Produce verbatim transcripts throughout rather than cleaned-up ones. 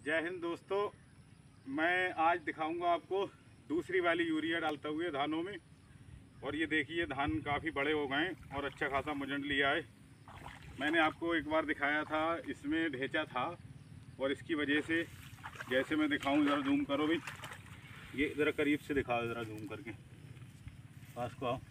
जय हिंद दोस्तों, मैं आज दिखाऊंगा आपको दूसरी वाली यूरिया डालते हुए धानों में। और ये देखिए धान काफ़ी बड़े हो गए और अच्छा खासा मुजंड लिया है। मैंने आपको एक बार दिखाया था, इसमें ढेंचा था और इसकी वजह से जैसे मैं दिखाऊं, ज़रा जूम करो भी, ये ज़रा करीब से दिखाओ, ज़रा जूम करके पास को आओ।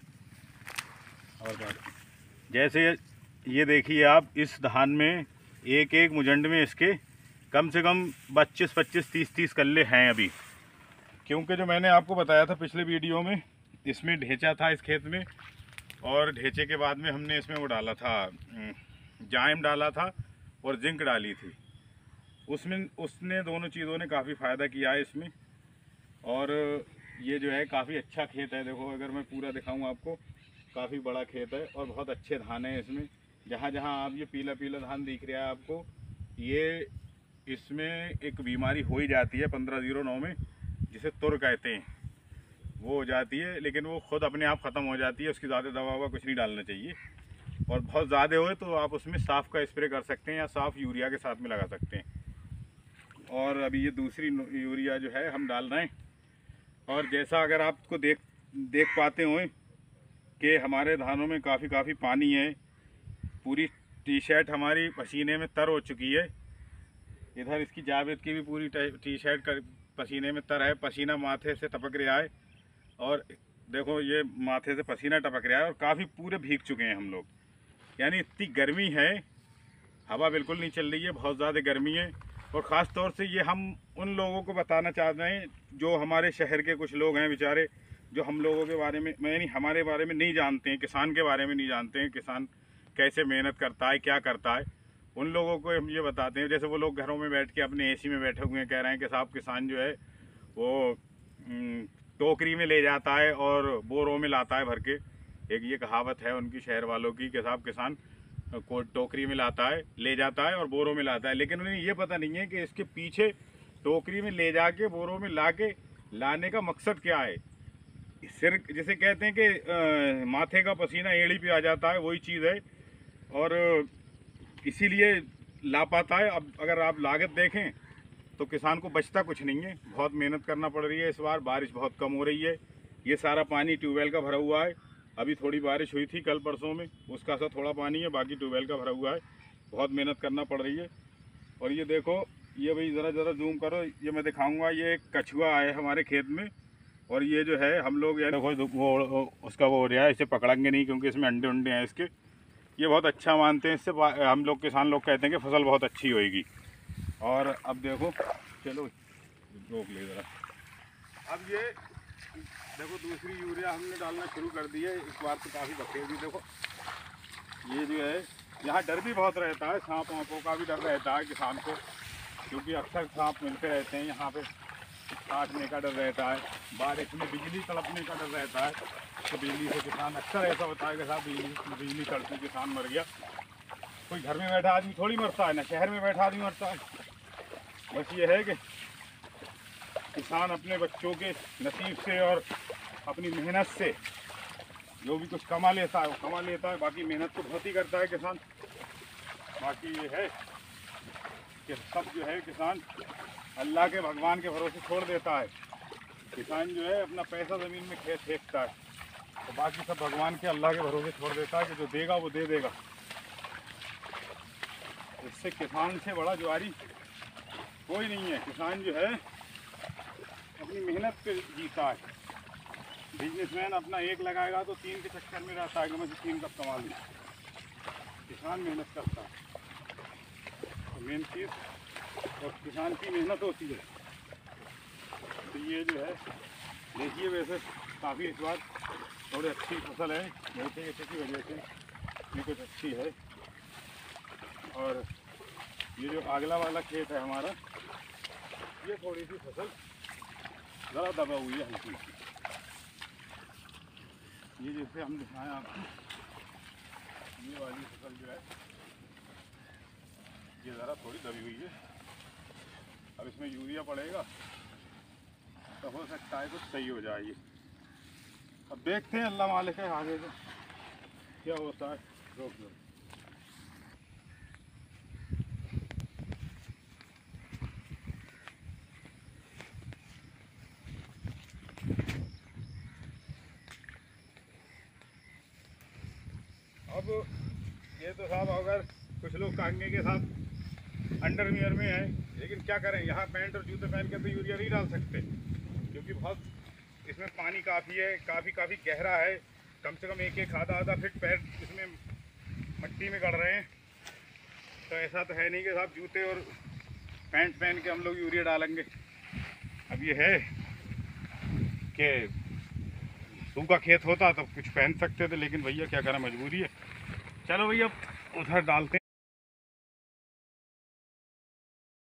और बात जैसे ये देखिए आप, इस धान में एक एक मुजंड में इसके कम से कम पच्चीस पच्चीस तीस तीस कल्ले हैं अभी। क्योंकि जो मैंने आपको बताया था पिछले वीडियो में, इसमें ढेंचा था इस खेत में, और ढेंचे के बाद में हमने इसमें वो डाला था, जाइम डाला था और जिंक डाली थी। उसमें उसने दोनों चीज़ों ने काफ़ी फ़ायदा किया है इसमें। और ये जो है काफ़ी अच्छा खेत है। देखो अगर मैं पूरा दिखाऊँ आपको, काफ़ी बड़ा खेत है और बहुत अच्छे धान है इसमें। जहाँ जहाँ आप ये पीला पीला धान दिख रहा है आपको, ये इसमें एक बीमारी हो ही जाती है पंद्रह जीरो नौ में, जिसे तुर कहते हैं, वो हो जाती है। लेकिन वो खुद अपने आप ख़त्म हो जाती है, उसकी ज़्यादा दवा ववा कुछ नहीं डालना चाहिए। और बहुत ज़्यादा हो तो आप उसमें साफ़ का स्प्रे कर सकते हैं या साफ़ यूरिया के साथ में लगा सकते हैं। और अभी ये दूसरी यूरिया जो है हम डाल रहे हैं। और जैसा अगर आपको देख देख पाते हो कि हमारे धानों में काफ़ी काफ़ी पानी है, पूरी टी शर्ट हमारी पसीने में तर हो चुकी है। इधर इसकी जावेद की भी पूरी टी शर्ट का पसीने में तर है, पसीना माथे से टपक रहा है। और देखो ये माथे से पसीना टपक रहा है और काफ़ी पूरे भीग चुके हैं हम लोग। यानी इतनी गर्मी है, हवा बिल्कुल नहीं चल रही है, बहुत ज़्यादा गर्मी है। और ख़ास तौर से ये हम उन लोगों को बताना चाह रहे हैं जो हमारे शहर के कुछ लोग हैं बेचारे, जो हम लोगों के बारे में, मैं नहीं, हमारे बारे में नहीं जानते हैं, किसान के बारे में नहीं जानते हैं, किसान कैसे मेहनत करता है, क्या करता है। उन लोगों को हम ये बताते हैं। जैसे वो लोग घरों में बैठ के अपने एसी में बैठे हुए हैं, कह रहे हैं कि साहब किसान जो है वो टोकरी में ले जाता है और बोरों में लाता है भर के। एक ये कहावत है उनकी, शहर वालों की, कि साहब किसान को टोकरी में लाता है, ले जाता है और बोरों में लाता है। लेकिन उन्हें ये पता नहीं है कि इसके पीछे टोकरी में ले जाके बोरों में ला के लाने का मकसद क्या है। सिर जिसे कहते हैं कि माथे का पसीना एड़ी पे आ जाता है, वही चीज़ है। और इसीलिए ला पाता है। अब अगर आप लागत देखें तो किसान को बचता कुछ नहीं है, बहुत मेहनत करना पड़ रही है। इस बार बारिश बहुत कम हो रही है। ये सारा पानी ट्यूबवेल का भरा हुआ है। अभी थोड़ी बारिश हुई थी कल परसों में, उसका सा थोड़ा पानी है, बाकी ट्यूबवेल का भरा हुआ है। बहुत मेहनत करना पड़ रही है। और ये देखो, ये भाई ज़रा ज़रा जूम करो, ये मैं दिखाऊंगा। ये एक कछुआ है हमारे खेत में, और ये जो है हम लोग यार देखो वो उसका वो हो रहा है, इसे पकड़ेंगे नहीं क्योंकि इसमें अंडे अंडे हैं इसके। ये बहुत अच्छा मानते हैं, इससे हम लोग किसान लोग कहते हैं कि फसल बहुत अच्छी होएगी। और अब देखो, चलो रोक ले ज़रा। अब ये देखो दूसरी यूरिया हमने डालना शुरू कर दी है। इस बार तो काफ़ी बखेगी। देखो ये जो है, यहाँ डर भी बहुत रहता है, सांप वाँपों का भी डर रहता है किसान को, क्योंकि अक्सर सांप मिलते रहते हैं यहाँ पे। काटने का डर रहता है, बारिश में बिजली तड़पने का डर रहता है। तो बिजली से किसान अक्सर ऐसा होता है कि साहब बिजली बिजली तड़पी किसान मर गया। कोई घर में बैठा आदमी थोड़ी मरता है, ना शहर में बैठा आदमी मरता है। बस ये है कि किसान अपने बच्चों के नसीब से और अपनी मेहनत से जो भी कुछ कमा लेता है वो कमा लेता है। बाकी मेहनत तो बहुत ही करता है किसान। बाकी ये है कि सब जो है किसान अल्लाह के, भगवान के भरोसे छोड़ देता है। किसान जो है अपना पैसा ज़मीन में खेत फेंकता है, तो बाकी सब भगवान के, अल्लाह के भरोसे छोड़ देता है कि जो देगा वो दे देगा। इससे किसान से बड़ा जुआरी कोई नहीं है। किसान जो है अपनी मेहनत पे जीता है। बिजनेसमैन अपना एक लगाएगा तो तीन के चक्कर में रहता है कि मैं तीन कब कमा लूँ। किसान मेहनत करता है, तो मेन चीज़ और किसान की मेहनत होती है। तो ये जो है देखिए, वैसे काफ़ी इस बार थोड़ी अच्छी फसल है, ढेंचे की वजह से ये कुछ अच्छी है। और ये जो अगला वाला खेत है हमारा, ये थोड़ी सी फसल ज़रा दबा हुई है, हल्की सी। ये जैसे हम दिखाएं आपको, ये वाली फसल जो है ये ज़रा थोड़ी दबी हुई है। अब इसमें यूरिया पड़ेगा तो हो सकता है कुछ सही हो जाए। अब देखते हैं, अल्लाह मालिक है, आगे से क्या होता है। रोक लो। अब ये तो साहब अगर कुछ लोग कहेंगे कि साहब अंडरवियर में है, लेकिन क्या करें, यहाँ पैंट और जूते पहन के तो यूरिया नहीं डाल सकते, क्योंकि बहुत इसमें पानी काफ़ी है, काफ़ी काफ़ी गहरा है। कम से कम एक एक आधा आधा फिट पैर इसमें मट्टी में गड़ रहे हैं। तो ऐसा तो है नहीं कि साहब जूते और पैंट पहन के हम लोग यूरिया डालेंगे। अब ये है कि सूखा खेत होता तो कुछ पहन सकते थे, लेकिन भैया क्या करें, मजबूरी है। चलो भैया उधर डालते हैं।